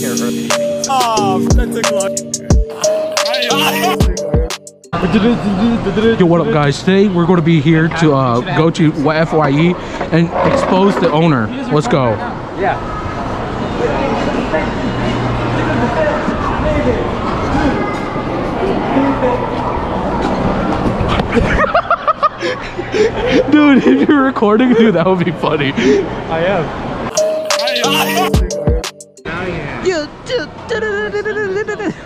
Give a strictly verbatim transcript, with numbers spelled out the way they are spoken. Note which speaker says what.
Speaker 1: hair early.
Speaker 2: Oh, that took long.
Speaker 3: Yo, what up guys? Today we're going to be here to uh, go to F Y E and expose the owner. Let's go.
Speaker 1: Yeah.
Speaker 3: Dude, if you're recording, dude, that would be funny.
Speaker 2: I am. I am.
Speaker 3: You,